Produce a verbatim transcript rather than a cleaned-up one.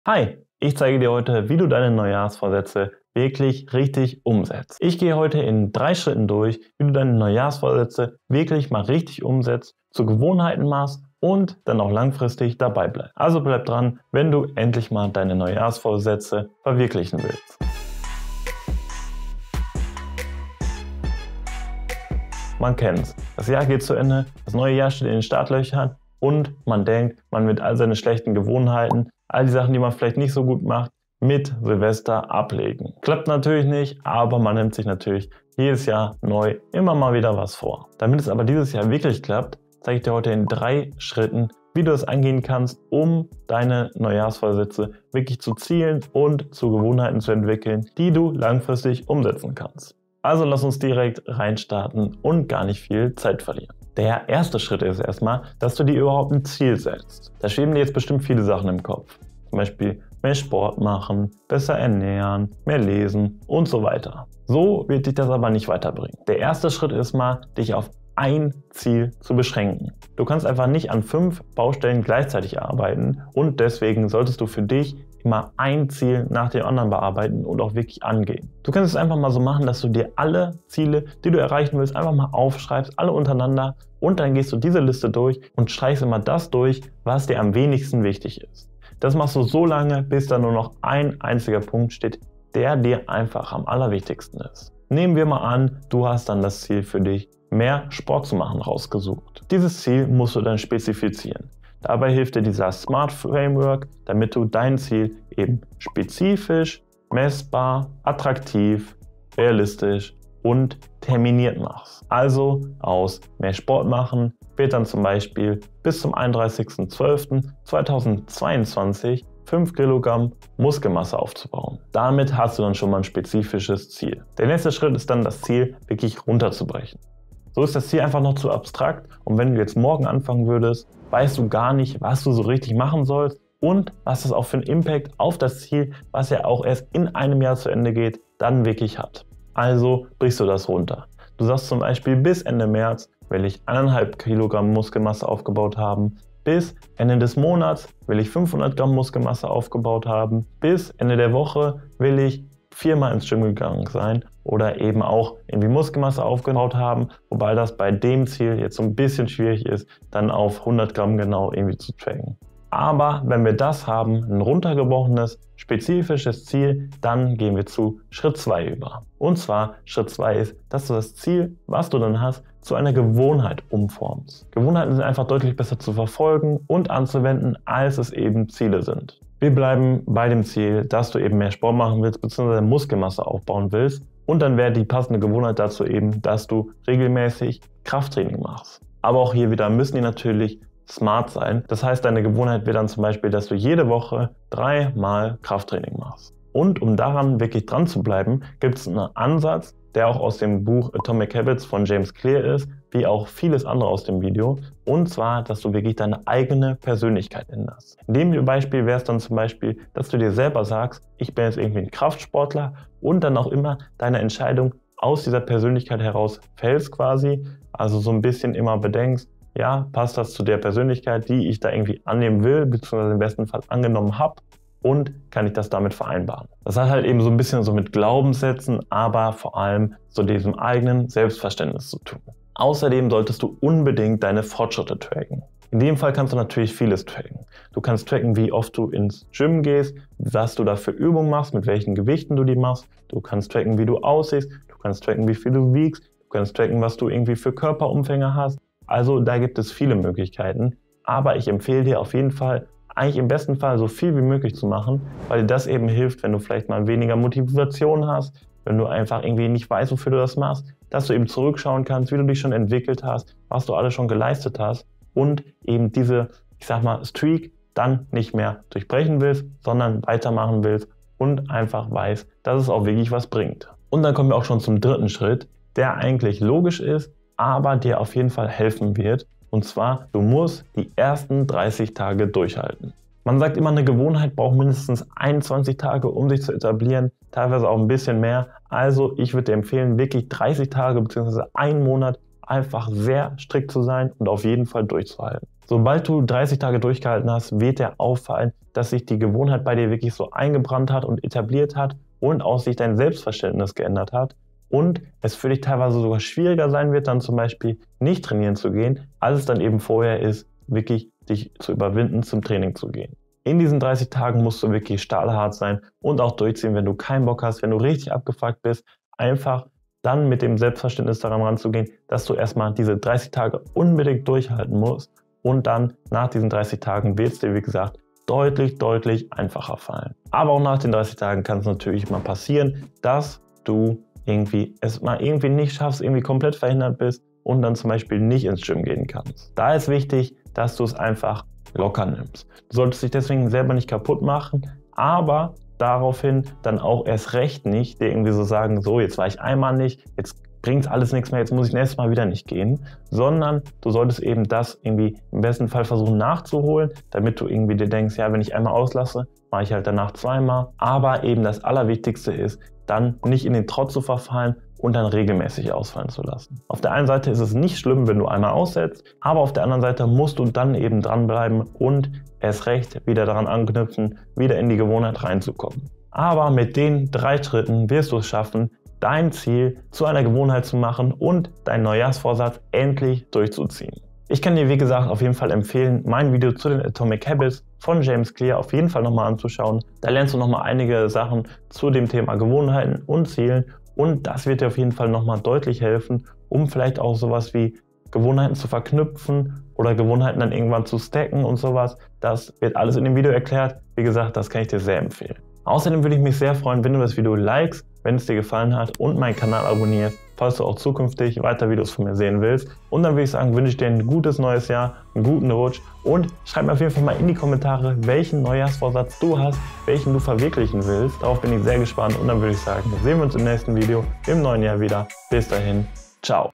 Hi, ich zeige dir heute, wie du deine Neujahrsvorsätze wirklich richtig umsetzt. Ich gehe heute in drei Schritten durch, wie du deine Neujahrsvorsätze wirklich mal richtig umsetzt, zu Gewohnheiten machst und dann auch langfristig dabei bleibst. Also bleib dran, wenn du endlich mal deine Neujahrsvorsätze verwirklichen willst. Man kennt's. Das Jahr geht zu Ende, das neue Jahr steht in den Startlöchern und man denkt, man wird all seine schlechten Gewohnheiten, all die Sachen, die man vielleicht nicht so gut macht, mit Silvester ablegen. Klappt natürlich nicht, aber man nimmt sich natürlich jedes Jahr neu immer mal wieder was vor. Damit es aber dieses Jahr wirklich klappt, zeige ich dir heute in drei Schritten, wie du es angehen kannst, um deine Neujahrsvorsätze wirklich zu Zielen und zu Gewohnheiten zu entwickeln, die du langfristig umsetzen kannst. Also lass uns direkt reinstarten und gar nicht viel Zeit verlieren. Der erste Schritt ist erstmal, dass du dir überhaupt ein Ziel setzt. Da schweben dir jetzt bestimmt viele Sachen im Kopf. Zum Beispiel mehr Sport machen, besser ernähren, mehr lesen und so weiter. So wird dich das aber nicht weiterbringen. Der erste Schritt ist mal, dich auf ein Ziel zu beschränken. Du kannst einfach nicht an fünf Baustellen gleichzeitig arbeiten und deswegen solltest du für dich immer ein Ziel nach dem anderen bearbeiten und auch wirklich angehen. Du kannst es einfach mal so machen, dass du dir alle Ziele, die du erreichen willst, einfach mal aufschreibst, alle untereinander und dann gehst du diese Liste durch und streichst immer das durch, was dir am wenigsten wichtig ist. Das machst du so lange, bis da nur noch ein einziger Punkt steht, der dir einfach am allerwichtigsten ist. Nehmen wir mal an, du hast dann das Ziel für dich, mehr Sport zu machen, rausgesucht. Dieses Ziel musst du dann spezifizieren. Dabei hilft dir dieser Smart Framework, damit du dein Ziel eben spezifisch, messbar, attraktiv, realistisch und terminiert machst. Also aus mehr Sport machen wird dann zum Beispiel bis zum einunddreißigsten zwölften zweitausendzweiundzwanzig fünf Kilogramm Muskelmasse aufzubauen. Damit hast du dann schon mal ein spezifisches Ziel. Der nächste Schritt ist dann das Ziel wirklich runterzubrechen. So ist das Ziel einfach noch zu abstrakt und wenn du jetzt morgen anfangen würdest, weißt du gar nicht, was du so richtig machen sollst und was das auch für einen Impact auf das Ziel, was ja auch erst in einem Jahr zu Ende geht, dann wirklich hat. Also brichst du das runter. Du sagst zum Beispiel, bis Ende März will ich eineinhalb Kilogramm Muskelmasse aufgebaut haben, bis Ende des Monats will ich fünfhundert Gramm Muskelmasse aufgebaut haben, bis Ende der Woche will ich viermal ins Gym gegangen sein oder eben auch irgendwie Muskelmasse aufgebaut haben, wobei das bei dem Ziel jetzt so ein bisschen schwierig ist, dann auf hundert Gramm genau irgendwie zu tracken. Aber wenn wir das haben, ein runtergebrochenes, spezifisches Ziel, dann gehen wir zu Schritt zwei über. Und zwar Schritt zwei ist, dass du das Ziel, was du dann hast, zu einer Gewohnheit umformst. Gewohnheiten sind einfach deutlich besser zu verfolgen und anzuwenden, als es eben Ziele sind. Wir bleiben bei dem Ziel, dass du eben mehr Sport machen willst bzw. Muskelmasse aufbauen willst und dann wäre die passende Gewohnheit dazu eben, dass du regelmäßig Krafttraining machst. Aber auch hier wieder müssen die natürlich smart sein. Das heißt, deine Gewohnheit wird dann zum Beispiel, dass du jede Woche dreimal Krafttraining machst. Und um daran wirklich dran zu bleiben, gibt es einen Ansatz, der auch aus dem Buch Atomic Habits von James Clear ist, wie auch vieles andere aus dem Video. Und zwar, dass du wirklich deine eigene Persönlichkeit änderst. In dem Beispiel wäre es dann zum Beispiel, dass du dir selber sagst, ich bin jetzt irgendwie ein Kraftsportler und dann auch immer deine Entscheidung aus dieser Persönlichkeit heraus fällst quasi. Also so ein bisschen immer bedenkst, ja, passt das zu der Persönlichkeit, die ich da irgendwie annehmen will, beziehungsweise im besten Fall angenommen habe und kann ich das damit vereinbaren. Das hat halt eben so ein bisschen so mit Glaubenssätzen, aber vor allem so diesem eigenen Selbstverständnis zu tun. Außerdem solltest du unbedingt deine Fortschritte tracken. In dem Fall kannst du natürlich vieles tracken. Du kannst tracken, wie oft du ins Gym gehst, was du da für Übungen machst, mit welchen Gewichten du die machst. Du kannst tracken, wie du aussiehst, du kannst tracken, wie viel du wiegst, du kannst tracken, was du irgendwie für Körperumfänge hast. Also da gibt es viele Möglichkeiten, aber ich empfehle dir auf jeden Fall, eigentlich im besten Fall so viel wie möglich zu machen, weil dir das eben hilft, wenn du vielleicht mal weniger Motivation hast, wenn du einfach irgendwie nicht weißt, wofür du das machst, dass du eben zurückschauen kannst, wie du dich schon entwickelt hast, was du alles schon geleistet hast und eben diese, ich sag mal, Streak dann nicht mehr durchbrechen willst, sondern weitermachen willst und einfach weißt, dass es auch wirklich was bringt. Und dann kommen wir auch schon zum dritten Schritt, der eigentlich logisch ist, aber dir auf jeden Fall helfen wird. Und zwar, du musst die ersten dreißig Tage durchhalten. Man sagt immer, eine Gewohnheit braucht mindestens einundzwanzig Tage, um sich zu etablieren, teilweise auch ein bisschen mehr. Also ich würde dir empfehlen, wirklich dreißig Tage bzw. einen Monat einfach sehr strikt zu sein und auf jeden Fall durchzuhalten. Sobald du dreißig Tage durchgehalten hast, wird dir auffallen, dass sich die Gewohnheit bei dir wirklich so eingebrannt hat und etabliert hat und auch sich dein Selbstverständnis geändert hat und es für dich teilweise sogar schwieriger sein wird, dann zum Beispiel nicht trainieren zu gehen, als es dann eben vorher ist, wirklich dich zu überwinden, zum Training zu gehen. In diesen dreißig Tagen musst du wirklich stahlhart sein und auch durchziehen, wenn du keinen Bock hast, wenn du richtig abgefuckt bist, einfach dann mit dem Selbstverständnis daran ranzugehen, dass du erstmal diese dreißig Tage unbedingt durchhalten musst und dann nach diesen dreißig Tagen wird es dir, wie gesagt, deutlich, deutlich einfacher fallen. Aber auch nach den dreißig Tagen kann es natürlich mal passieren, dass du irgendwie es mal irgendwie nicht schaffst, irgendwie komplett verhindert bist und dann zum Beispiel nicht ins Gym gehen kannst. Da ist wichtig, dass du es einfach locker nimmst. Du solltest dich deswegen selber nicht kaputt machen, aber daraufhin dann auch erst recht nicht dir irgendwie so sagen, so jetzt war ich einmal nicht, jetzt bringt alles nichts mehr, jetzt muss ich nächstes Mal wieder nicht gehen, sondern du solltest eben das irgendwie im besten Fall versuchen nachzuholen, damit du irgendwie dir denkst, ja, wenn ich einmal auslasse, mache ich halt danach zweimal. Aber eben das Allerwichtigste ist, dann nicht in den Trott zu verfallen und dann regelmäßig ausfallen zu lassen. Auf der einen Seite ist es nicht schlimm, wenn du einmal aussetzt, aber auf der anderen Seite musst du dann eben dranbleiben und erst recht wieder daran anknüpfen, wieder in die Gewohnheit reinzukommen. Aber mit den drei Schritten wirst du es schaffen, dein Ziel zu einer Gewohnheit zu machen und deinen Neujahrsvorsatz endlich durchzuziehen. Ich kann dir, wie gesagt, auf jeden Fall empfehlen, mein Video zu den Atomic Habits von James Clear auf jeden Fall nochmal anzuschauen. Da lernst du nochmal einige Sachen zu dem Thema Gewohnheiten und Zielen und das wird dir auf jeden Fall nochmal deutlich helfen, um vielleicht auch sowas wie Gewohnheiten zu verknüpfen oder Gewohnheiten dann irgendwann zu stacken und sowas. Das wird alles in dem Video erklärt. Wie gesagt, das kann ich dir sehr empfehlen. Außerdem würde ich mich sehr freuen, wenn du das Video likest, wenn es dir gefallen hat und meinen Kanal abonnierst, falls du auch zukünftig weiter Videos von mir sehen willst. Und dann würde ich sagen, wünsche ich dir ein gutes neues Jahr, einen guten Rutsch und schreib mir auf jeden Fall mal in die Kommentare, welchen Neujahrsvorsatz du hast, welchen du verwirklichen willst. Darauf bin ich sehr gespannt und dann würde ich sagen, sehen wir uns im nächsten Video im neuen Jahr wieder. Bis dahin, ciao.